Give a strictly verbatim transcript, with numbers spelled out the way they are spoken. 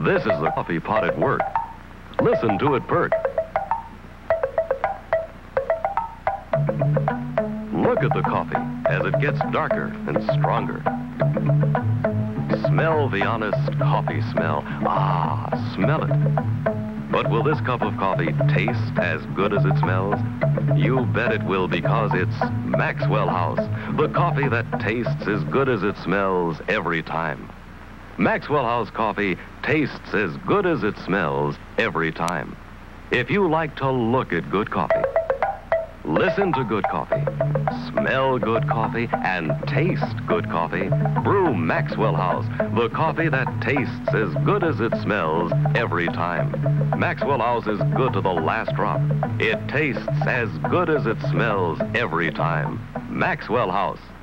This is the coffee pot at work. Listen to it perk. Look at the coffee as it gets darker and stronger. Smell the honest coffee smell. Ah, smell it. But will this cup of coffee taste as good as it smells? You bet it will, because it's Maxwell House, the coffee that tastes as good as it smells every time. Maxwell House coffee tastes as good as it smells every time. If you like to look at good coffee, listen to good coffee, smell good coffee, and taste good coffee, brew Maxwell House, the coffee that tastes as good as it smells every time. Maxwell House is good to the last drop. It tastes as good as it smells every time. Maxwell House.